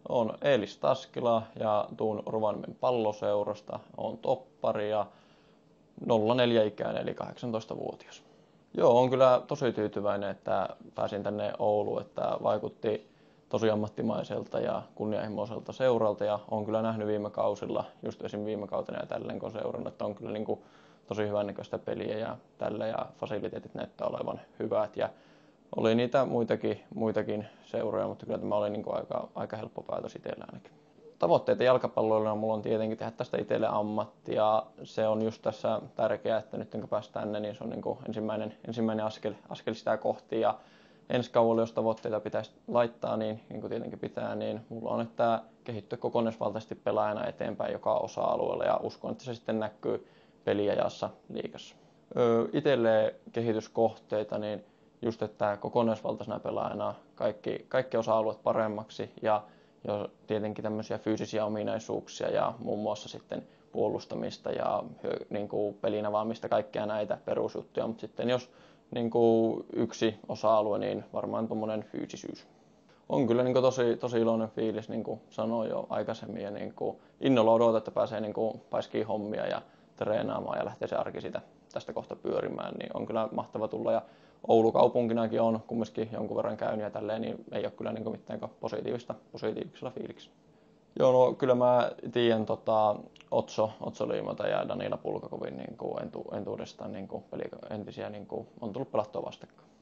Olen Eelis Taskila ja tuun Rovaniemen Palloseurasta. Olen toppari ja 04-ikäinen eli 18-vuotias. Joo, olen kyllä tosi tyytyväinen, että pääsin tänne Ouluun, että vaikutti tosi ammattimaiselta ja kunnianhimoiselta seuralta ja olen kyllä nähnyt viime kausilla, just esim. Viime kautena ja tälleen kun seurannut, että on kyllä tosi hyvännäköistä peliä ja tällä ja fasiliteetit näyttää olevan hyvät ja oli niitä muitakin seuroja, mutta kyllä tämä oli aika helppo päätös itsellä ainakin. Tavoitteita jalkapalloilla mulla on tietenkin tehdä tästä itselle ammatti ja se on just tässä tärkeää, että nyt kun päästään tänne, niin se on ensimmäinen askel sitä kohti ja ensi kaudella, jos tavoitteita pitäisi laittaa, niin kuin tietenkin pitää, niin mulla on, että kehittyä kokonaisvaltaisesti pelaajana eteenpäin joka osa-alueella ja uskon, että se sitten näkyy peliajassa liigassa. Itselle kehityskohteita, niin just, että kokonaisvaltaisena pelaajana kaikki osa-alueet paremmaksi ja tietenkin tämmöisiä fyysisiä ominaisuuksia ja muun muassa sitten puolustamista ja pelin avaamista, kaikkea näitä perusjuttuja, mutta sitten jos yksi osa-alue, niin varmaan tuommoinen fyysisyys. On kyllä tosi iloinen fiilis, niin kuin sanoin jo aikaisemmin, ja innolla odotan, että pääsee paiskiin hommia ja treenaamaan ja lähtee se arki tästä kohta pyörimään, niin on kyllä mahtava tulla. Ja Oulu kaupunkinakin on kumminkin jonkun verran käynyt ja tälleen, niin ei ole kyllä mitään positiivisella fiiliksellä. Joo, no kyllä mä tiedän Otso Liimata ja Danila Pulkakovin entuudestaan entisiä on tullut pelattua vastakkain.